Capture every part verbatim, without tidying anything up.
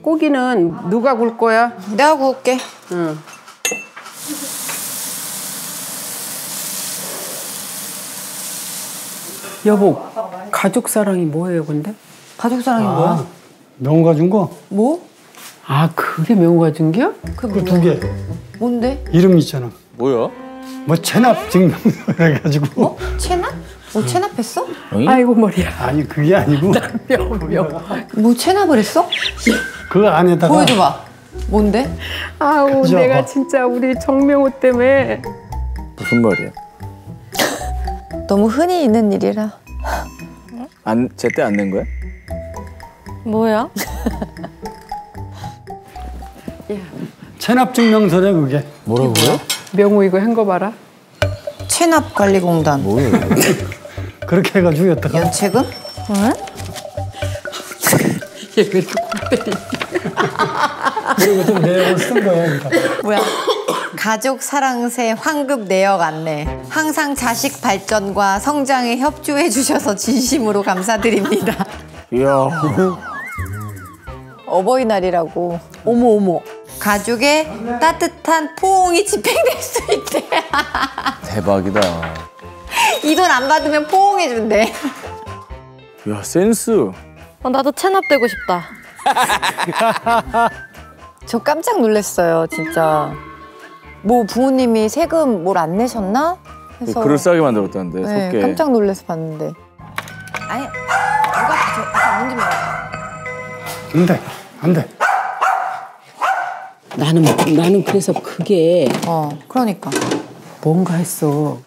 고기는 누가 굴 거야? 내가 구울게. 응. 여보, 가족 사랑이 뭐예요, 근데? 가족 사랑이 아, 뭐야? 명가 준 거? 뭐? 아, 그게 명가 준 게야? 그 그 두 개. 뭔데? 이름 있잖아. 뭐야? 뭐 체납 증명서 해가지고. 뭐? 체납? 뭐 체납했어? 아이고 머리야. 아니 그게 아니고. 명, 명. 뭐 체납을 했어? 그 안에다가. 보여줘봐. 뭔데? 아우, 그죠? 내가 진짜 우리 정명호 때문에. 무슨 말이야? 너무 흔히 있는 일이라. 안 제때 안 낸 거야? 뭐야? 체납 증명서래 그게. 뭐라고요? 명호 이거 한 거 봐라. 체납관리공단. 뭐예요? 그렇게 해가지고 여태가. 연체금? 응? 얘 왜 이렇게 골 때리니? 그리고 좀 내용을 쓴 거야. 그러니까. 뭐야? 가족 사랑새 환급 내역 안내. 항상 자식 발전과 성장에 협조해 주셔서 진심으로 감사드립니다. 이야. 어버이날이라고. 어머 어머. 가족의 따뜻한 포옹이 집행될 수 있대. 대박이다. 이 돈 안 받으면 포옹해 준대. 야 센스. 어, 나도 체납되고 싶다. 저 깜짝 놀랐어요, 진짜. 뭐 부모님이 세금 뭘 안 내셨나? 해서 그럴싸하게 만들었다는데. 네, 속게. 깜짝 놀라서 봤는데. 아니, 누가 저 아까 문좀 열어. 안 돼, 안 돼. 나는, 나는 그래서 그게 어, 그러니까. 뭔가 했어.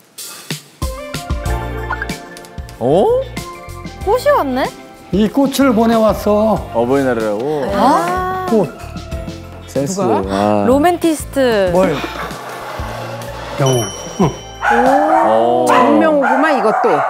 어? 꽃이 왔네? 이 꽃을 보내왔어. 어버이날이라고. 아, 꽃. 센스. 누가? 아. 로맨티스트. 뭘? 명호. 어. 정명호구만 이것도.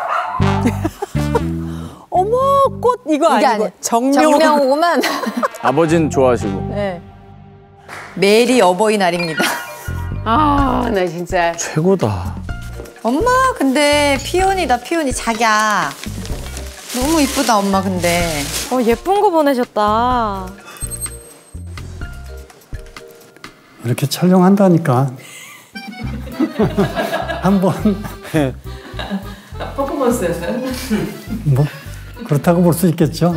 어머, 꽃 이거 이게 아니고 아니야. 정명호. 정명호구만. 아버지는 좋아하시고. 네. 매일이 어버이날입니다. 아, 나 진짜. 최고다. 엄마, 근데 피온이다, 피온이 자기야. 너무 이쁘다, 엄마, 근데. 어, 예쁜 거 보내셨다. 이렇게 촬영한다니까. 한번. 퍼포먼스였어요? 뭐 그렇다고 볼 수 있겠죠.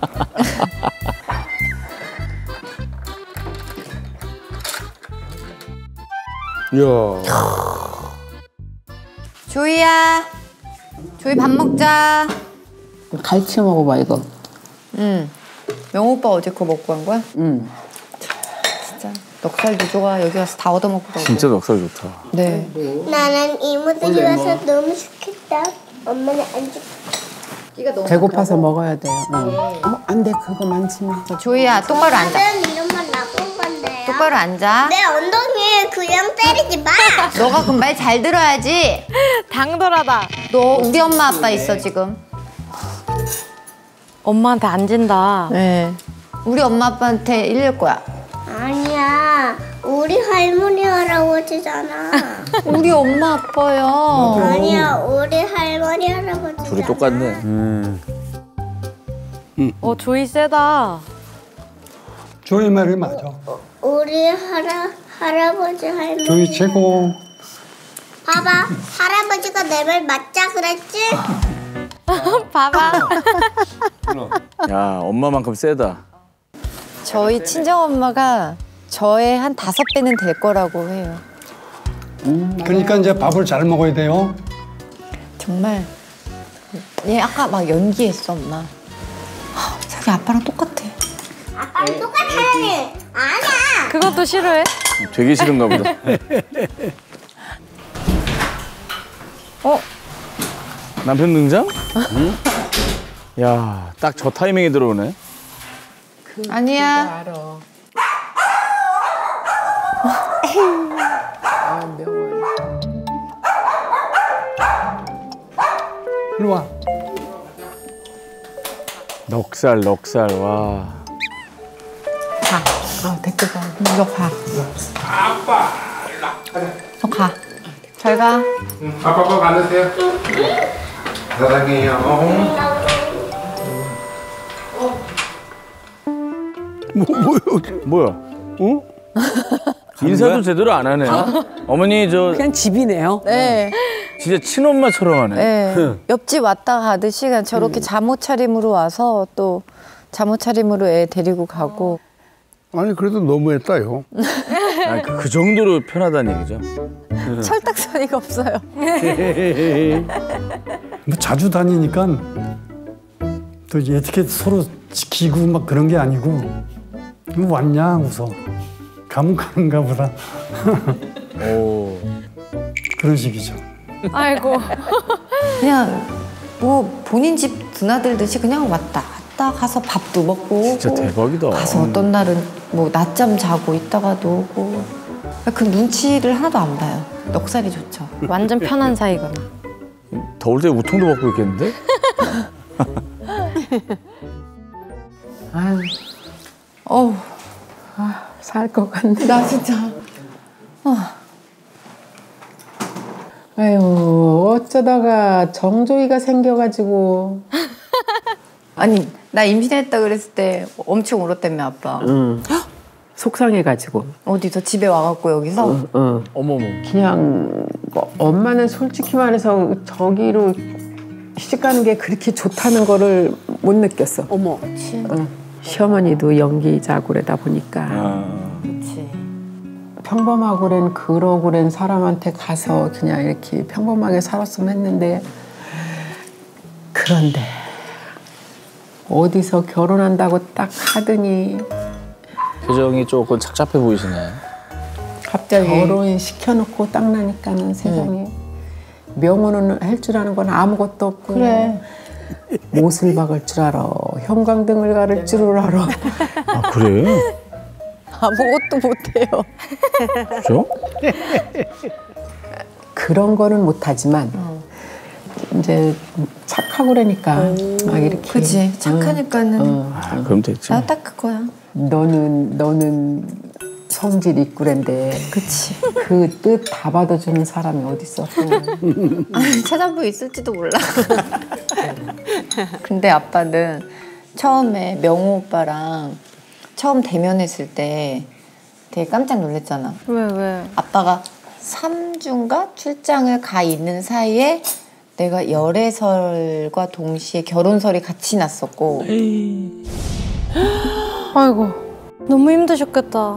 이야. 조이야. 조이 밥 먹자. 갈치 먹어봐, 이거. 응. 명호 오빠 어제 그거 먹고 간 거야? 응. 진짜. 넉살도 좋아. 여기 와서 다 얻어먹고 가고. 진짜 넉살 좋다. 네. 나는 이모들이 와서 너무 좋겠다. 엄마는 안 좋. 배고파서 먹어야 돼요. 응. 어머, 안 돼, 그거 만지면. 조이야, 똑바로 앉아. 나는 이름만 나쁜 건데요. 똑바로 앉아. 내 엉덩이에 그냥 때리지 마. 너가 그럼 말 잘 들어야지. 당돌하다. 너 우리 엄마 아빠 있어 지금. 엄마한테 앉은다. 네. 우리 엄마 아빠한테 일릴 거야. 아니야. 우리 할머니 할아버지잖아. 우리 엄마 아빠요. 아니야. 우리 할머니 할아버지. 둘이 똑같네. 음. 어, 조이 세다. 조이 말이 맞아. 우리 할아 할아버지 할머니. 조이 최고. 봐봐. 할아버지가 내 말 맞자 그랬지? 봐봐. 야 엄마만큼 세다. 저희 친정엄마가 저의 한 다섯 배는 될 거라고 해요. 그러니까 이제 밥을 잘 먹어야 돼요. 정말. 얘 아까 막 연기했어, 엄마. 자기 아빠랑 똑같아. 아빠랑 똑같아. 아니야. 그것도 싫어해? 되게 싫은가 보다. 어? 남편 등장? 응? 야, 딱 저 타이밍에 들어오네. 그, 아니야. 알아. 아, 명호. 이리 와. 넉살, 넉살, 와. 가. 아, 댓글 봐. 너 가. 아빠. 너 가. 잘 가. 응, 아빠 거 가세요. 사랑해요. 뭐 뭐요? 뭐야? 어? 인사도 제대로 안 하네. 어머니 저 그냥 집이네요. 네. 진짜 친엄마처럼 하네. 네. 옆집 왔다 가듯이 그냥 저렇게 잠옷 차림으로 와서 또 잠옷 차림으로 애 데리고 가고. 아니 그래도 너무했다요. 아, 그, 그 정도로 편하다는 얘기죠. 철딱서니가 없어요. 뭐 자주 다니니까 또 어떻게 서로 지키고 막 그런 게 아니고 뭐 왔냐 웃어. 가면 가는가 보다. 오. 그런 식이죠. 아이고. 그냥 뭐 본인 집 드나들듯이 그냥 왔다 갔다 가서 밥도 먹고 진짜 오고, 대박이다. 가서 어떤 날은 뭐 낮잠 자고 있다가도 오고 그 눈치를 하나도 안 봐요. 넉살이 좋죠. 완전 편한 사이구나. 더울 때 우통도 벗고 있겠는데? 아유, 어우, 아, 살 것 같네. 나 진짜. 어. 아유, 어쩌다가 정조이가 생겨가지고. 아니 나 임신했다 그랬을 때 엄청 울었다며 아빠. 응. 속상해가지고. 어디서 집에 와갖고 여기서. 응, 응. 어머머. 그냥 뭐 엄마는 솔직히 말해서 저기로 시집가는 게 그렇게 좋다는 거를 못 느꼈어. 어머. 응. 시어머니도 연기자고 그러다 보니까 아. 그렇지. 평범하고 그런 그러고 그런 사람한테 가서 그냥 이렇게 평범하게 살았으면 했는데 그런데 어디서 결혼한다고 딱 하더니 표정이 조금 착잡해 보이시네. 갑자기 결혼 시켜놓고 딱 나니까는 세상에 명호는 할 줄 아는 건 아무것도 없고 그래. 못을 박을 줄 알아 형광등을 가를 줄 알아 아 그래? 아무것도 못해요. 그죠? 그런 거는 못하지만 이제 착하고 그러니까 막 이렇게 그치. 착하니까는. 응, 아 그럼 됐지. 나 딱 그거야. 너는 너는 성질 있구랜데 그치. 그 뜻 다 받아주는 사람이 어딨어 또. 아니, 찾아보고 있을지도 몰라. 근데 아빠는 처음에 명호 오빠랑 처음 대면했을 때 되게 깜짝 놀랐잖아. 왜 왜? 아빠가 삼주인가 출장을 가 있는 사이에 내가 열애설과 동시에 결혼설이 같이 났었고. 아이고. 너무 힘드셨겠다.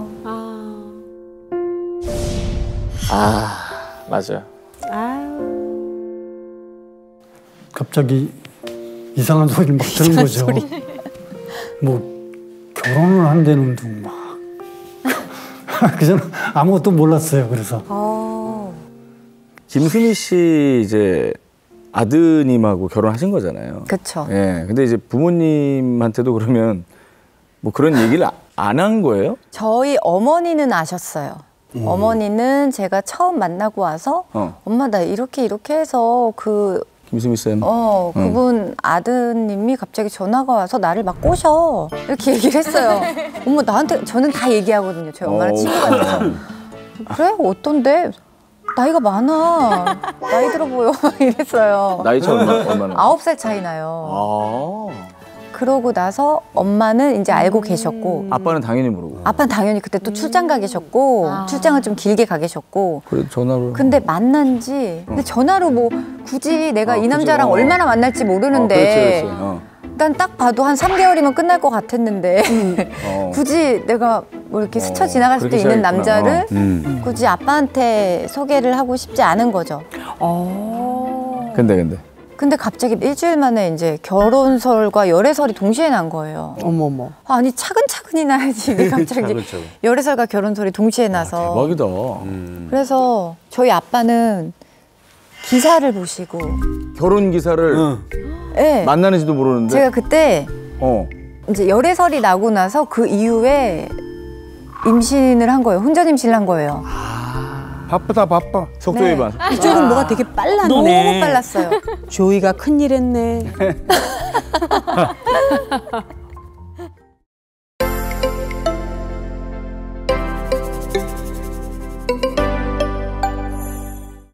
아 맞아요. 갑자기 이상한 소리를 막 들은 거죠. 뭐 결혼을 한다는 둥 막. 그전 아무것도 몰랐어요. 그래서 김수미 씨 이제 아드님하고 결혼하신 거잖아요. 그쵸. 예. 근데 이제 부모님한테도 그러면 뭐 그런 얘기를 안 한 거예요? 저희 어머니는 아셨어요. 음. 어머니는 제가 처음 만나고 와서 어. 엄마 나 이렇게 이렇게 해서 그 김수미 쌤. 어, 응. 그분 아드님이 갑자기 전화가 와서 나를 막 꼬셔. 이렇게 얘기를 했어요. 엄마 나한테 저는 다 얘기하거든요. 저희 엄마랑 어. 친구가 돼서. 그래? 어떤데? 나이가 많아. 나이 들어 보여. 막 이랬어요. 나이 차 얼마, 얼마나? 아홉 살 차이 나요. 아. 그러고 나서 엄마는 이제 알고 계셨고 아빠는 당연히 모르고. 아빠는 당연히 그때 또 출장 가 계셨고 출장을 좀 길게 가 계셨고 그래 전화로. 근데 만난 지 근데 전화로 뭐 굳이 내가 어, 이 그죠. 남자랑 어. 얼마나 만날지 모르는데 어, 그렇지, 그렇지. 어. 난 딱 봐도 한 삼 개월이면 끝날 것 같았는데 어. 굳이 내가 뭐 이렇게 어, 스쳐 지나갈 수도 그렇게 있는 시작했구나. 남자를 어. 음. 굳이 아빠한테 소개를 하고 싶지 않은 거죠. 근데 근데. 근데 갑자기 일주일 만에 이제 결혼설과 열애설이 동시에 난 거예요. 어머머. 아니 차근차근히 나야지 왜 갑자기 차근차근. 열애설과 결혼설이 동시에 나서. 대박이다. 그래서 저희 아빠는 기사를 보시고 결혼 기사를 네. 만나는지도 모르는데. 제가 그때 어. 이제 열애설이 나고 나서 그 이후에 임신을 한 거예요. 혼전 임신을 한 거예요. 바쁘다 바빠. 속도 네. 위반. 이쪽은 뭐가 되게 빨랐네. 너무 빨랐어요. 조이가 큰일 했네.